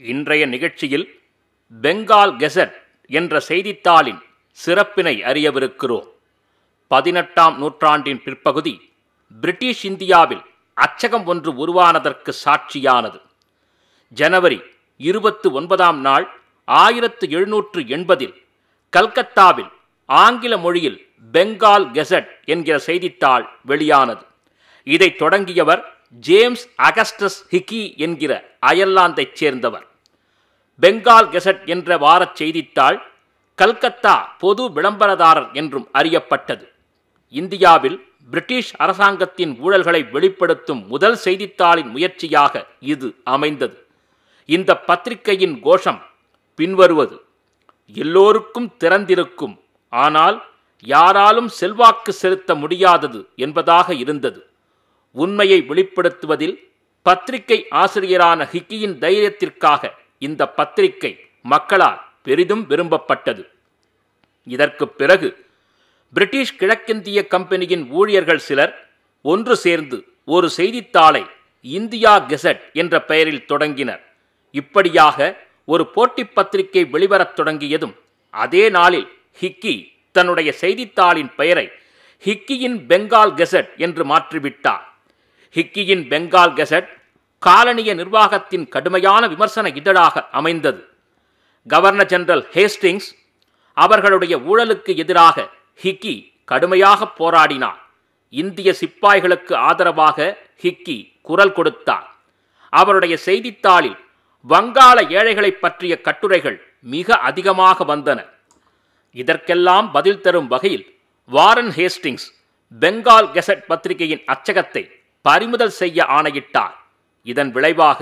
இன்றைய நிகழ்ச்சியில் பெங்கால் கெசட் என்ற செய்தித்தாளின் சிறப்பினை அறியவிருக்கிறோம். 18ஆம் நூற்றாண்டின் பிற்பகுதி பிரிட்டிஷ் இந்தியாவில் அச்சகம் ஒன்று உருவானதற்கு சாட்சியானது. ஜனவரி 29ஆம் நாள் 1780 கல்கத்தாவில் ஆங்கில மொழியில் பெங்கால் கெசட் என்கிற செய்தித்தாள் வெளியானது. இதை தொடங்கியவர் ஜேம்ஸ் அகஸ்டஸ் ஹிக்கி என்கிற அயர்லாந்தைச் சேர்ந்தவர். பெங்கால் கெசட் என்ற வாரச் செய்தித்தாள் கல்கத்தா பொது விளம்பரதாரர் என்றும் அறியப்பட்டது. இந்தியாவில் பிரிட்டிஷ் அரசாங்கத்தின் ஊழல்களை வெளிப்படுத்தும் முதல் செய்தித்தாளின் முயற்சியாக இது அமைந்தது. இந்த பத்திரிகையின் கோஷம் பின்வருவது: எல்லோருக்கும் திறந்திருக்கும், ஆனால் யாராலும் செல்வாக்கு செலுத்த முடியாதது என்பதாக இருந்தது. உண்மையை வெளிப்படுத்துவதில் பத்திரிகை ஆசிரியரான ஹிக்கியின் தைரியத்திற்காக இந்த பத்திரிகை மக்களால் பெரிதும் விரும்பப்பட்டது. இதற்கு பிறகு பிரிட்டிஷ் கிழக்கிந்திய கம்பெனியின் ஊழியர்கள் சிலர் ஒன்று சேர்ந்து ஒரு செய்தித்தாளை இந்தியா கெசட் என்ற பெயரில் தொடங்கினர். இப்படியாக ஒரு போட்டி பத்திரிகை வெளிவரத் தொடங்கியதும் அதே நாளில் ஹிக்கி தன்னுடைய செய்தித்தாளின் பெயரை ஹிக்கியின் பெங்கால் கெசட் என்று மாற்றிவிட்டார். ஹிக்கியின் பெங்கால் கெசட் காலனிய நிர்வாகத்தின் கடுமையான விமர்சன இதழாக அமைந்தது. கவர்னர் ஜெனரல் ஹேஸ்டிங்ஸ் அவர்களுடைய ஊழலுக்கு எதிராக ஹிக்கி கடுமையாக போராடினார். இந்திய சிப்பாய்களுக்கு ஆதரவாக ஹிக்கி குரல் கொடுத்தார். அவருடைய செய்தித்தாளில் வங்காள ஏழைகளை பற்றிய கட்டுரைகள் மிக அதிகமாக வந்தன. இதற்கெல்லாம் பதில் தரும் வகையில் வாரன் ஹேஸ்டிங்ஸ் பெங்கால் கெசட் பத்திரிகையின் அச்சகத்தை பறிமுதல் செய்ய ஆணையிட்டார். இதன் விளைவாக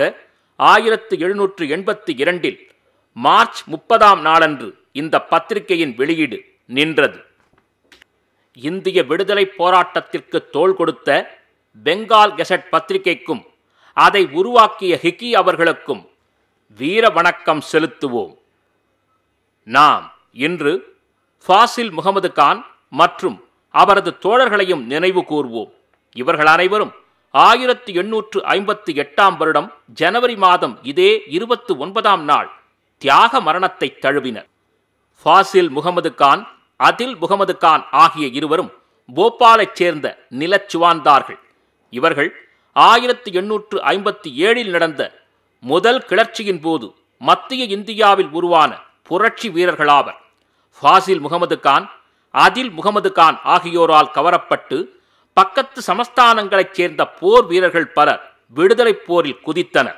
1782 மார்ச் 30ஆம் நாளன்று இந்த பத்திரிகையின் வெளியீடு நின்றது. இந்திய விடுதலை போராட்டத்திற்கு தோள் கொடுத்த பெங்கால் கெசட் பத்திரிகைக்கும் அதை உருவாக்கிய ஹிக்கி அவர்களுக்கும் வீர வணக்கம் செலுத்துவோம். நாம் இன்று ஃபாசில் முகமது கான் மற்றும் அவரது தோழர்களையும் நினைவு கூர்வோம். இவர்கள் அனைவரும் 1858ஆம் வருடம் ஜனவரி மாதம் இதே 29ஆம் நாள் தியாக மரணத்தை தழுவினர். ஃபாசில் முகமது கான், அதில் முகமது கான் ஆகிய இருவரும் போபாலைச் சேர்ந்த நிலச்சுவான்தார்கள். இவர்கள் 1857 நடந்த முதல் கிளர்ச்சியின் போது மத்திய இந்தியாவில் உருவான புரட்சி வீரர்களாவர். ஃபாசில் முகமது கான், அதில் முகமது கான் ஆகியோரால் கவரப்பட்டு பக்கத்து சமஸ்தானங்களைச் சேர்ந்த போர் வீரர்கள் பலர் விடுதலைப் போரில் குதித்தனர்.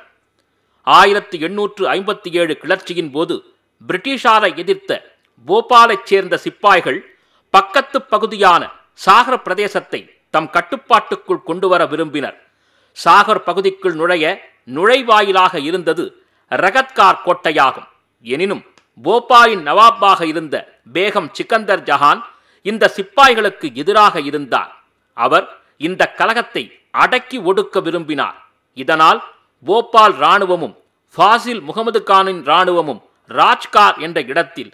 1857 கிளர்ச்சியின் போது பிரிட்டிஷாரை எதிர்த்த போபாலைச் சேர்ந்த சிப்பாய்கள் பக்கத்து பகுதியான சாகர் பிரதேசத்தை தம் கட்டுப்பாட்டுக்குள் கொண்டுவர விரும்பினர். சாகர் பகுதிக்குள் நுழைவாயிலாக இருந்தது ரகத்கார் கோட்டையாகும். எனினும் போபாலின் நவாபாக இருந்த பேகம் சிக்கந்தர் ஜஹான் இந்த சிப்பாய்களுக்கு எதிராக இருந்தார். அவர் இந்த கலகத்தை அடக்கி ஒடுக்க விரும்பினார். இதனால் போபால் இராணுவமும் ஃபாசில் முகமது கானின் இராணுவமும் ராஜ்கார் என்ற இடத்தில்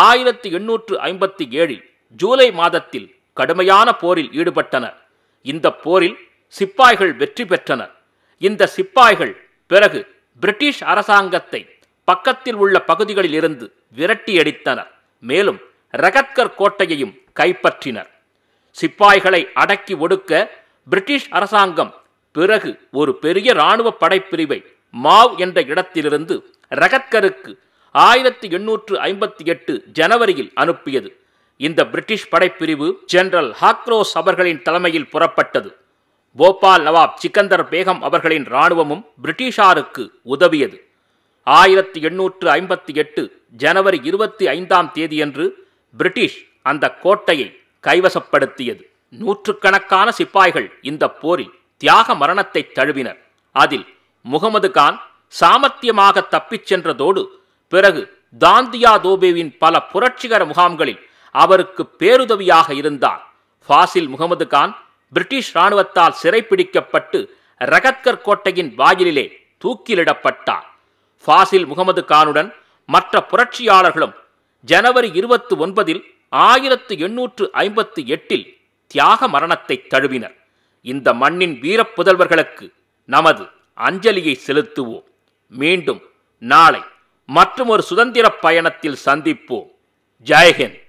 1857 ஜூலை மாதத்தில் கடுமையான போரில் ஈடுபட்டனர். இந்த போரில் சிப்பாய்கள் வெற்றி பெற்றனர். இந்த சிப்பாய்கள் பிறகு பிரிட்டிஷ் அரசாங்கத்தை பக்கத்தில் உள்ள பகுதிகளில் இருந்து விரட்டியடித்தனர். மேலும் ரகத்கர் கோட்டையையும் கைப்பற்றினர். சிப்பாய்களை அடக்கி ஒடுக்க பிரிட்டிஷ் அரசாங்கம் பிறகு ஒரு பெரிய இராணுவ படைப்பிரிவை மாவ் என்ற இடத்திலிருந்து ரகத்கருக்கு 1858 ஜனவரியில் அனுப்பியது. இந்த பிரிட்டிஷ் படைப்பிரிவு ஜெனரல் ஹாக்ரோஸ் அவர்களின் தலைமையில் புறப்பட்டது. போபால் நவாப் சிக்கந்தர் பேகம் அவர்களின் இராணுவமும் பிரிட்டிஷாருக்கு உதவியது. 1858 ஜனவரி 25ஆம் தேதியன்று பிரிட்டிஷ் அந்த கோட்டையை கைவசப்படுத்தியது. நூற்றுக்கணக்கான சிப்பாய்கள் இந்த போரில் தியாக மரணத்தை தழுவினர். அதில் முகமது கான் சாமர்த்தியமாக தப்பிச் சென்றதோடு பிறகு தாந்தியா தோபேவின் பல புரட்சிகர முகாம்களில் அவருக்கு பேருதவியாக இருந்தார். ஃபாசில் முகமது கான் பிரிட்டிஷ் இராணுவத்தால் சிறைப்பிடிக்கப்பட்டு ரகத்கர் கோட்டையின் வாயிலிலே தூக்கிலிடப்பட்டார். ஃபாசில் முகமது கானுடன் மற்ற புரட்சியாளர்களும் ஜனவரி 29 1858 தியாக மரணத்தை தழுவினர். இந்த மண்ணின் வீரப்புதல்வர்களுக்கு நமது அஞ்சலியை செலுத்துவோம். மீண்டும் நாளை மற்றும் ஒரு சுதந்திர பயணத்தில் சந்திப்போம். ஜெய்ஹிந்த்.